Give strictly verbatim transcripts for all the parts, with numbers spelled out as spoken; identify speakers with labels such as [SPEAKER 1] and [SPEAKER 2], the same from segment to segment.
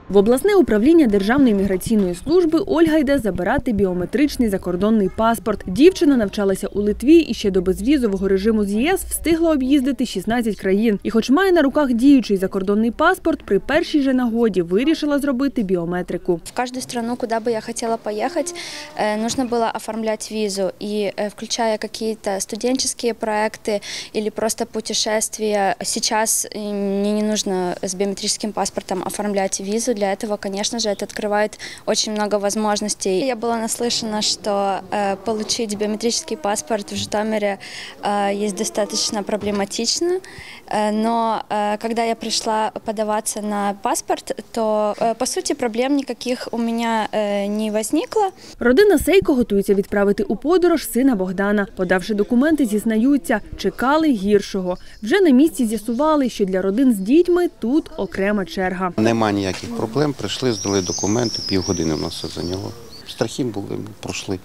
[SPEAKER 1] В обласне управління Державної міграційної служби Ольга йде забирати біометричний закордонний паспорт. Дівчина навчалася у Литві і ще до безвізового режиму з ЄС встигла об'їздити шістнадцять країн. І хоч має на руках діючий закордонний паспорт, при першій же нагоді вирішила зробити біометрику.
[SPEAKER 2] В кожну країну, куди би я хотіла поїхати, потрібно було оформляти візу. І включая якісь студентські проекти або просто путешествия. Зараз мені не потрібно з біометричним паспортом оформляти візу. Для этого, конечно же, это открывает очень много возможностей. Я была наслышана, что э, получить биометрический паспорт в Житомире э, есть достаточно проблематично, э, но э, когда я пришла подаваться на паспорт, то, э, по сути, проблем никаких у меня э, не возникло.
[SPEAKER 1] Родина Сейко готується відправити у подорож сина Богдана. Подавши документи, зізнаються, чекали гіршого. Вже на місці з'ясували, що для родин з дітьми тут окрема черга.
[SPEAKER 3] Нема ніяких проблем, прийшли, здали документи, півгодини у нас за нього. Страхи були, пройшли.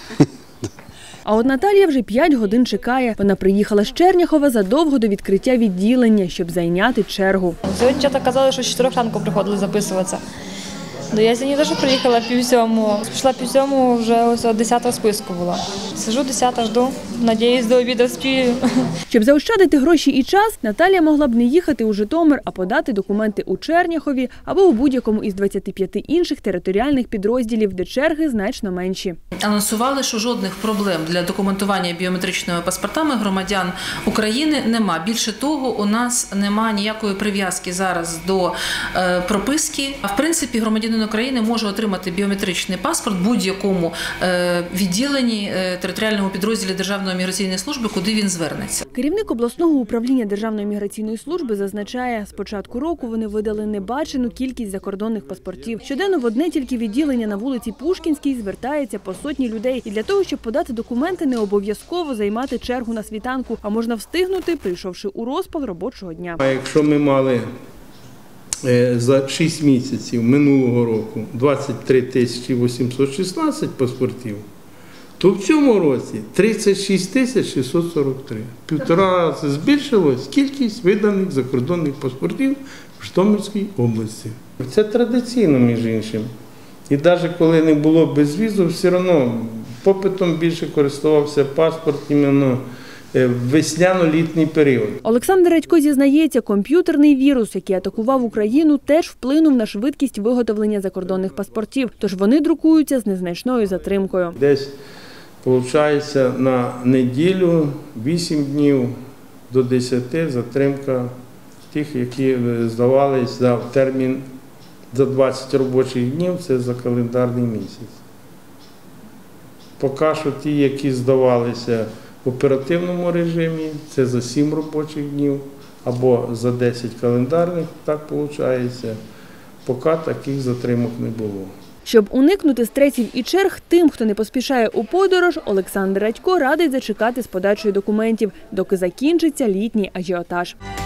[SPEAKER 1] А от Наталія вже п'ять годин чекає. Вона приїхала з Черняхова задовго до відкриття відділення, щоб зайняти чергу.
[SPEAKER 4] Сьогодні дівчата казали, що з чотирьох ранку приходили записуватися. Ну, я сьогодні теж приїхала пів сьому. Пішла пів сьому, вже ось десята списку була. Сижу десята, жду. Надіюсь, до обіду спію.
[SPEAKER 1] Щоб заощадити гроші і час, Наталія могла б не їхати у Житомир, а подати документи у Черняхові або у будь-якому із двадцяти п'яти інших територіальних підрозділів, де черги значно менші.
[SPEAKER 5] Анонсували, що жодних проблем для документування біометричними паспортами громадян України нема. Більше того, у нас нема ніякої прив'язки зараз до е, прописки. А в принципі, громадянин України може отримати біометричний паспорт в будь-якому е, відділенні е, територіальному підрозділі Державної міграційної служби, куди він звернеться.
[SPEAKER 1] Керівник обласного управління Державної міграційної служби зазначає, з початку року вони видали небачену кількість закордонних паспортів. Щоденно в одне тільки відділення на вулиці Пушкінській звертається по сотні людей. І для того, щоб подати документи, не обов'язково займати чергу на світанку, а можна встигнути, прийшовши у розпал робочого дня.
[SPEAKER 6] А якщо ми мали за шість місяців минулого року двадцять три тисячі вісімсот шістнадцять паспортів, то в цьому році тридцять шість тисяч шістсот сорок три. Півтора рази збільшилась кількість виданих закордонних паспортів в Житомирській області. Це традиційно, між іншим. І навіть коли не було безвізу, все одно попитом більше користувався паспорт іменно в весняно-літній період.
[SPEAKER 1] Олександр Радько зізнається, комп'ютерний вірус, який атакував Україну, теж вплинув на швидкість виготовлення закордонних паспортів. Тож вони друкуються з незначною затримкою.
[SPEAKER 6] Десь, виходить, на неділю, вісім днів до десяти затримка тих, які здавались за термін за двадцять робочих днів, це за календарний місяць. Поки що ті, які здавалися в оперативному режимі, це за сім робочих днів або за десять календарних, так виходить, поки таких затримок не було.
[SPEAKER 1] Щоб уникнути стресів і черг, тим, хто не поспішає у подорож, Олександр Радько радить зачекати з подачею документів, доки закінчиться літній ажіотаж.